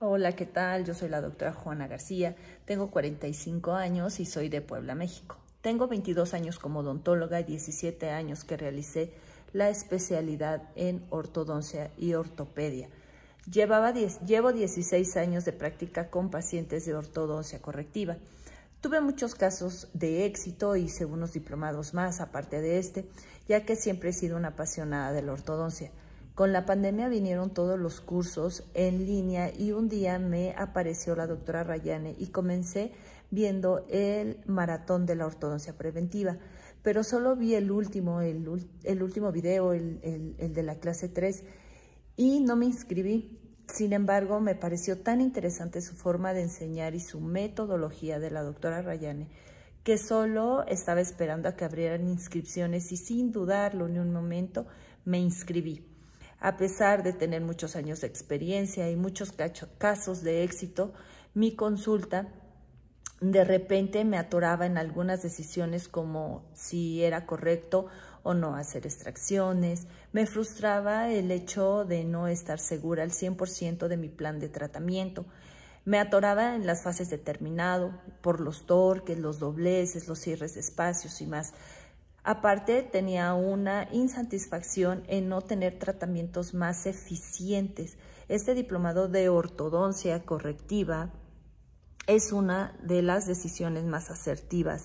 Hola, ¿qué tal? Yo soy la doctora Juana García, tengo 45 años y soy de Puebla, México. Tengo 22 años como odontóloga y 17 años que realicé la especialidad en ortodoncia y ortopedia. Llevo 16 años de práctica con pacientes de ortodoncia correctiva. Tuve muchos casos de éxito, hice unos diplomados más aparte de este, ya que siempre he sido una apasionada de la ortodoncia. Con la pandemia vinieron todos los cursos en línea y un día me apareció la doctora Rayane y comencé viendo el maratón de la ortodoncia preventiva, pero solo vi el último video, el de la clase 3, y no me inscribí. Sin embargo, me pareció tan interesante su forma de enseñar y su metodología de la doctora Rayane que solo estaba esperando a que abrieran inscripciones y sin dudarlo ni un momento me inscribí. A pesar de tener muchos años de experiencia y muchos casos de éxito, mi consulta de repente me atoraba en algunas decisiones como si era correcto o no hacer extracciones. Me frustraba el hecho de no estar segura al 100% de mi plan de tratamiento. Me atoraba en las fases de terminado por los torques, los dobleces, los cierres de espacios y más. Aparte, tenía una insatisfacción en no tener tratamientos más eficientes. Este diplomado de ortodoncia correctiva es una de las decisiones más asertivas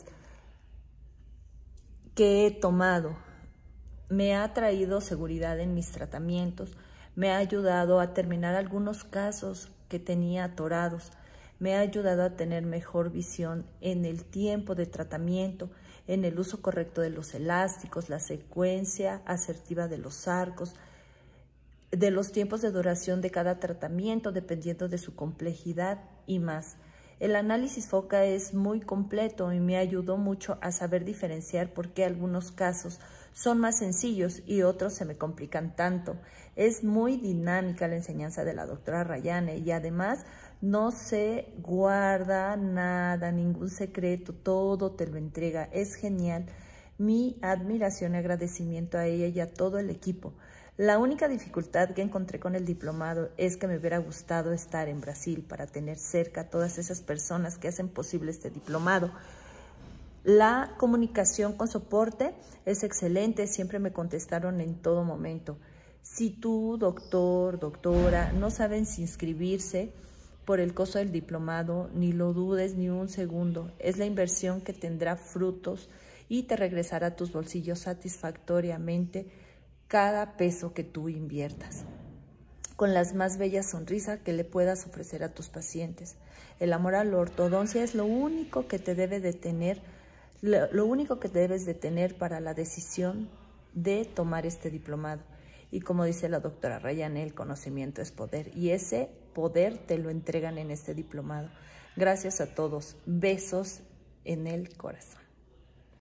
que he tomado. Me ha traído seguridad en mis tratamientos, me ha ayudado a terminar algunos casos que tenía atorados, me ha ayudado a tener mejor visión en el tiempo de tratamiento, en el uso correcto de los elásticos, la secuencia asertiva de los arcos, de los tiempos de duración de cada tratamiento dependiendo de su complejidad y más. El análisis FOCA es muy completo y me ayudó mucho a saber diferenciar por qué algunos casos son más sencillos y otros se me complican tanto. Es muy dinámica la enseñanza de la doctora Rayane y además no se guarda nada, ningún secreto, todo te lo entrega. Es genial. Mi admiración y agradecimiento a ella y a todo el equipo. La única dificultad que encontré con el diplomado es que me hubiera gustado estar en Brasil para tener cerca a todas esas personas que hacen posible este diplomado. La comunicación con soporte es excelente, siempre me contestaron en todo momento. Si tú, doctor, doctora, no saben si inscribirse por el costo del diplomado, ni lo dudes ni un segundo. Es la inversión que tendrá frutos y te regresará a tus bolsillos satisfactoriamente cada peso que tú inviertas, con las más bellas sonrisas que le puedas ofrecer a tus pacientes. El amor a la ortodoncia es lo único que te debe de tener, lo único que debes de tener para la decisión de tomar este diplomado. Y como dice la doctora Rayane, el conocimiento es poder y ese poder te lo entregan en este diplomado. Gracias a todos. Besos en el corazón.